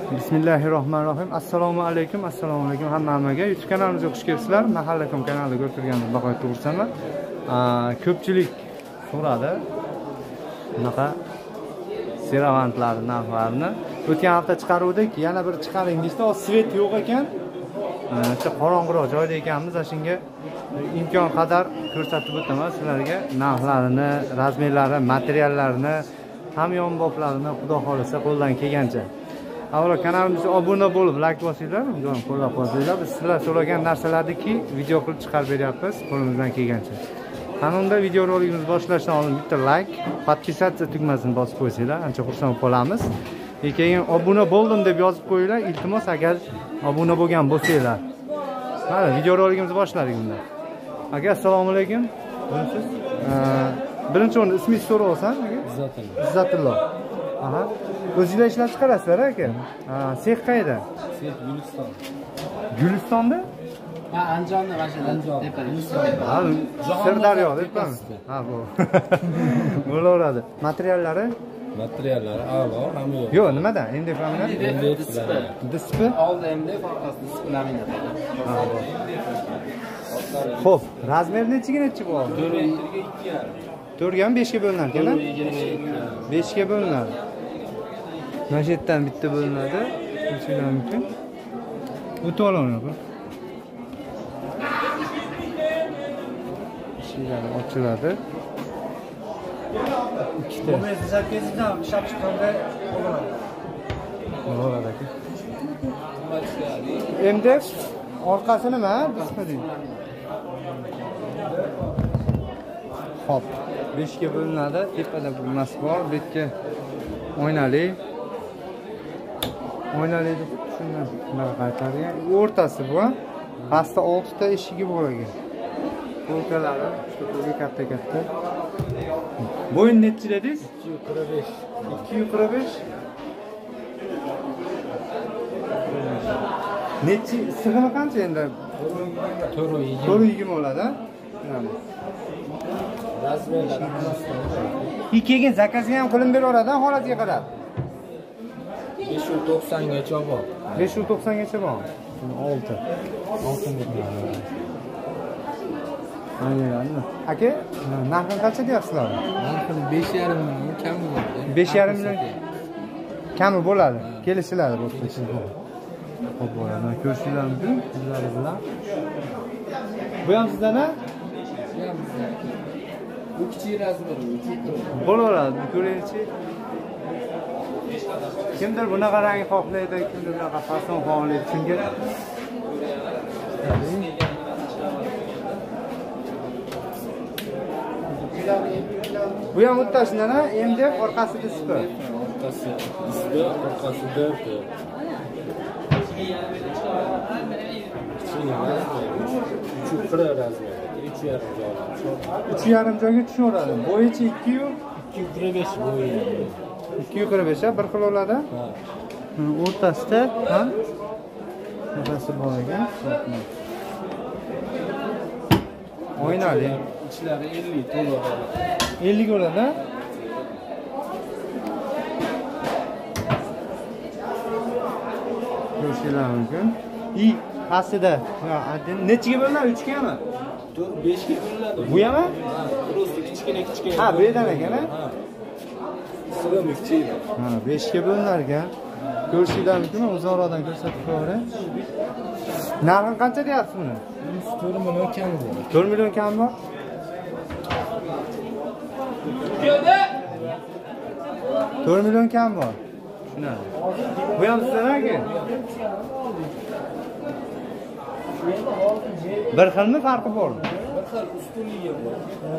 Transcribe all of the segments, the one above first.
Bismillahirrohmanirrohim. Assalomu alaykum hammaga. YouTube kanalimizga xush kelibsizlar. Mahalla.com kanalida ko'rtirgan Baqoy to'g'risanmi? Ko'pchilik so'radi. Bunaqa seravantlar narxlarini. O'tgan hafta chiqaruvdik, yana bir chiqaring deydi. Svet yo'q ekan. O'sha qorong'uroq joyda ekanmiz. Shunga imkon qadar ko'rsatib o'taman sizlarga narxlarini, razmerlari, materiallarini, hamyonboplarini xudo xolisa qo'ldan kelgancha. Avvalo kanalimizga obuna bo'lib, like bosinglar, uni qo'llab-quvvatlanglar. Biz sizlar so'ragan narsalarniki video qilib chiqarib beryapmiz qo'limizdan kelgancha. Qanunda video roligimiz boshlashdan oldin bitta like, podpisatsiya tugmasini bosib qo'ysanglar, ancha xursand bo'lamiz. Keyin obuna bo'ldim deb yozib qo'yinglar, iltimos agar obuna bo'lgan bo'lsanglar. Mana video roligimizni boshladik unda. Aka, assalomu alaykum. Siz birinchi o'rinda ismingizni so'rab olsam, aka? Izzatullo. Aha. O'zingizlar ishlab chiqarasizlar aka? Sex qayerda? Sex Guliston. Gulistonda? Ha, Andijonda mashina tepada. Ha, Sirdaryo debmi? Ha, bu. Bo'laveradi. Materiallari? Materiallari a'lo, hamma yo'q. Yo'q, nimadan? MDF laminat? MDF bilan. Dispi? Oldi MDF, orqasida disp laminat. Ha, bu. Xo'p, razmer nechi bu? 4 ga 5 ga bo'linar ekan-a? 5 ga bo'linadi. Mana shu yerdan bitta bo'linadi. Ko'rsanglar mumkin. O'tib olaman. Eshiklar ochiladi. Ikkita. Bo'lmaydi, zakazingdan ishlab chiqqanda bo'laveradi. Bo'laveradi aka. MDF orqasi nima? Dispi deydi. Xo'p, 5 ga bo'linadi. Tepada bo'lmas bor, bu yerga oynali. Oynali deb shundan bunaqa qaytargan. O'rtasi bu, pastda 6 ta eshigi bor ekan. Polkalari shu katta. Bo'yin nechi dedingiz? 245. 245. Nechi sig'imi qancha endi? 420 bo'ladi, ha? Razmerlar Keyin zakazini ham qilib beraveradi, holatiga qarab. 590 gacha bor. 590 gacha bor. 6. 6 metr. Aynan. Aka, narxini qancha deyapsizlar? Narxini 5,5 million kami bor. 5,5 million kami bo'ladi. Kelishiladi bu uchun. Xo'p, bo'ladi. Ko'rishinglar mumkin, sizlar bilan. Bu ham sizdan-a? Bu kichik razmer, bo'laveradi, ko'ringchi. Kimdir bunaqa rang xohlaydi, kimdir bunaqa fason xohlaydi. Shunga bu ham o'ttashidan-a, MDF orqasi dispi. Orqasi dispi, orqasida razmer. 3,5 joyga tushaveradi. Bo'yichi 245 bo'yi. 245 bir xil bo'ladi. Ha. O'rtasida ham nafasi bor ekan. Oynali. Ichlari 50 to'liq. 50 bo'ladi. Ko'rishinglar mumkin. Aslida nechiga bo'linadi? 3 gami? 5 ga bo'linadi. Bu ham? Просто kichkina. Ha, bu yerdan ekan-a? Sig'imi kichik. Ha, 5 ga bo'linar ekan. Ko'rishinglar mumkin, uzoqroqdan ko'rsatib qo'yaver. Narxi qancha deyapsiz buni? 4 million kami bor. 4 million kami bor. 4 million kam bor. Tushunadi. Bu ham sizdan aka? Bir xilmi, farqi bormi? Bir xil ustunligi bor.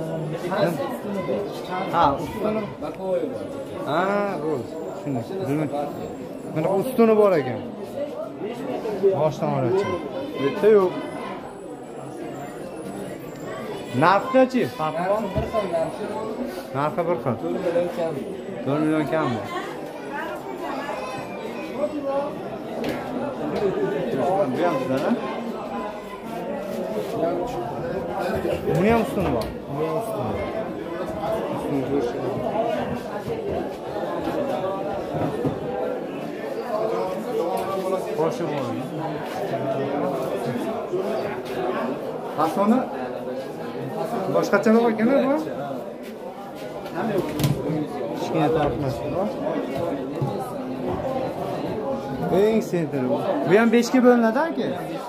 Ha, ustuni Bakoy bor. Ha, bo'ldi. Tushundim. Mana ustuni bor ekan. Boshdan olachi. Bitta yo'q. Narxi-chi? Farqi bormi? Bir xil narxi. Narxi bir xil. 4 million kam. 4 million kam bor. Bu ham sizdan-a? Buni ham ustuni bor. Bu ham ustuni. Ustuni ko'rishinglar. boshi bor. Fasoni boshqacharoq ekan-a bu? Kichkina tortmasi bor. Eng sentri bu. Bu ham 5 ga bo'linadi aka.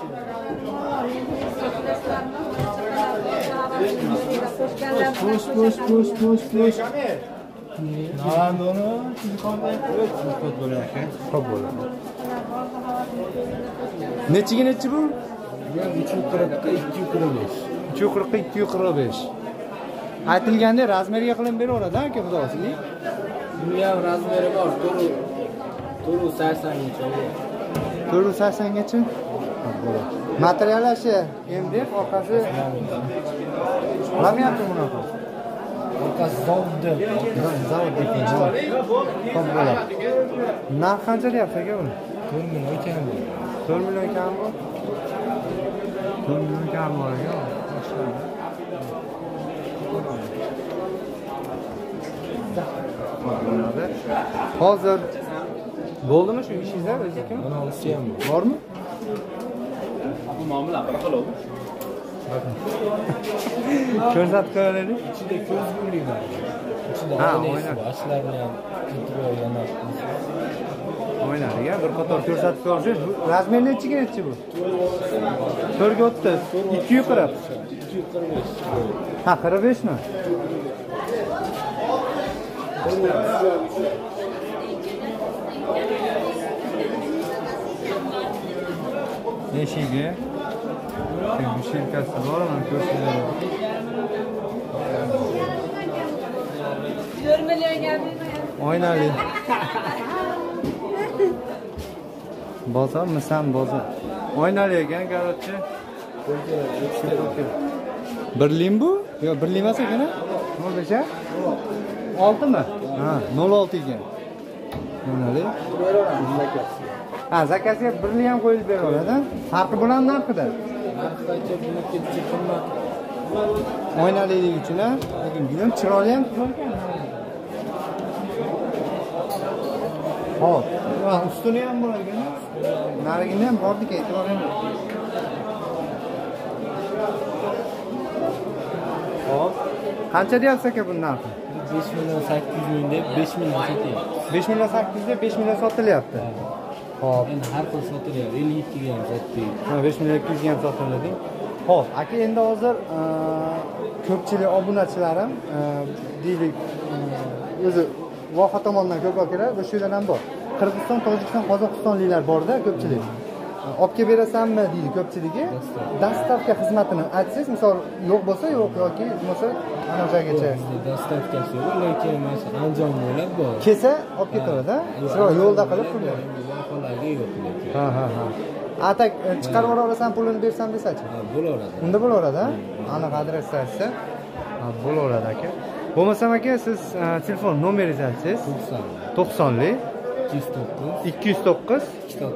Push. Navandoni telefondan ko'p bo'ladi aka. Ko'p bo'ladi. Nechiga nechi bu? Bu 340 245. 340 245. Aytilganda razmeriga qilib beraveradi aka xudosiga. Bu ham razmeri bor. 480 gacha. 480 gacha. Materiallashi MDF orqasi olamayapti bunaqa. Orqasi zavodda. Zavodda ekan. Xo'p bo'ladi. Narx qancha deyapsiz aka buni? 4 million ekan bu. 4 million kam bor. 4 million kam bor ekan. Hozir bo'ldimi shu ishingizlar o'zingizmi? Mana olsa ham Bormi? bu muomala qilib. Ko'rsatib qo'yaylik. Ichida ko'zgulik bor. Ichida o'ynab. ashlarni ham kontrol yana. O'ynariga bir qator ko'rsatib qo'yish. Razmeri nechiga nechi bu? 4 ga 30. 2 yuqori. 245. Ha, 45 mi? Eshigi. Bu shirkasi bormi? Ko'rsatadi. 4 millionga Oynali. Bozormi san bozor? Oynali ekan, короче. Birlim bu? Yo'q, birlim emas ekan-a? 15 a? 6 mi? Ha, 06 ekan. Oynali. Ha, zakasiga birli ham qo'yib beraveradi. Farqi bo'ladimi narxida? Narxgacha buniki qimmat. Oynalilik uchun a, lekin juda chiroyli ham ekan. Hop, va ustuni ham bor ekan. Narigini ham bordik, e'tibor bering. Hop. Qancha deyapsiz aka bundan narxi? 5 million 800 ming deb 5 million sotyapti. 5 million 800 deb 5 million sotilyapti. Hop. Endi har xil sotilyapti. 57 ga ham sotdik. 5 million 200 ga ham sotiladi. Hop, aka endi hozir ko'pchilik obunachilarim deylik o'zi Voha tomonidan ko'p akalar, o'sha yerdan ham bor. Qirg'iziston, Tojikiston, Qozog'istonliklar borda ko'pchilik. Olib kelib berasanmi deydi ko'pchiligi. Dastavka xizmatini aytsangiz, misol yo'q bo'lsa yo'q yoki bo'lmasa ana joygacha. Dastavkasi yo'q, lekin mana shu Andijon bo'lib bor. Kelsa olib ketaveradi. Shu yo'lda qilib pulni. Loyihalarga yo'q lekin. Ha. Atak chiqarib yuborasan, pulini bersam desachi? Bo'laveradi. Unda bo'laveradi, aniq adres aytsa, bo'laveradi aka. Bo'lmasam aka siz telefon nomeringizni aytsangiz, 90lik 209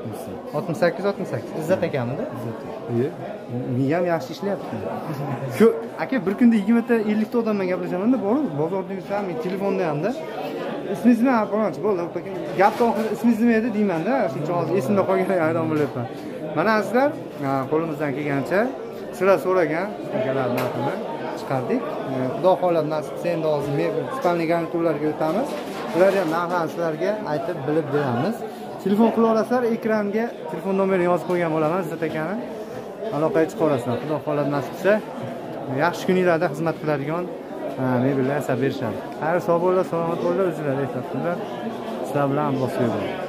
68 Izzat akamida? Izzat. Miyam yaxshi ishlayapti. Shu aka bir kunda 20 ta 50 ta odam bilan gaplashamanda, bozorda yursam, telefonda hamda. Ismingiz nima? Palonchi bo'ldi. Gapni oxirida ismingiz nima edi deyman-da, shuncha hozir esimda qolgan hayron bo'lyapman. Mana sizlar qo'limizdan kelgancha sizlar so'ragan akalar narxini chiqardik. Xudo xolab nasib etsa endi hozir spalniy garniturlarga o'tamiz. Ularni ham narxini sizlarga aytib bilib beramiz. Telefon qilib olasizlar, ekranga telefon nomerini yozib qo'ygan bo'laman Izzat akani. Aloqaga chiqa olasizlar. Xudo xolab nasib etsa yaxshi kunlarda xizmat qiladigan mebellar yasab berishadi. Xayr, sog' bo'linglar, salomat bo'linglar, o'zingizlarga ehtiyot qilinglar. Sizlar bilan Alloh suyadi.